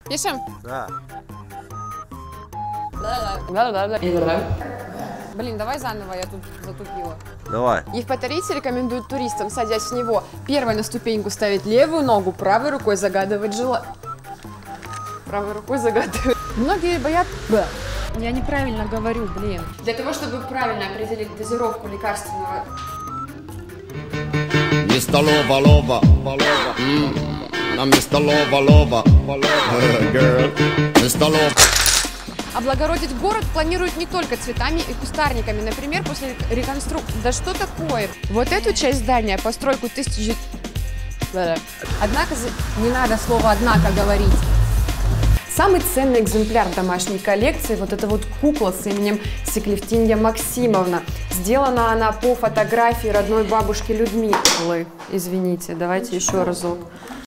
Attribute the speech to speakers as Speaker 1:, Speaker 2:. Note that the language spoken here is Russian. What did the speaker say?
Speaker 1: Пишем?
Speaker 2: Да.
Speaker 1: Блин, давай заново, я тут затупила.
Speaker 2: Давай.
Speaker 1: Евпаторийцы рекомендуют туристам, садясь в него, первой на ступеньку ставить левую ногу, правой рукой загадывать желание. Правой рукой загадывать. Многие боятся... Я неправильно говорю, блин. Для того, чтобы правильно определить дозировку лекарственного...
Speaker 3: Mr. Lover, lover, lover. I'm Mr. Lover, lover, girl. Mr. Lover.
Speaker 1: Облагородить город планируют не только цветами и кустарниками. Например, после реконструкции... Да что такое? Вот эту часть здания, постройку 1000... Однако... Не надо слово «однако» говорить. Самый ценный экземпляр домашней коллекции – вот эта вот кукла с именем Секлефтинья Максимовна. Сделана она по фотографии родной бабушки Людмилы. Извините, давайте еще разок.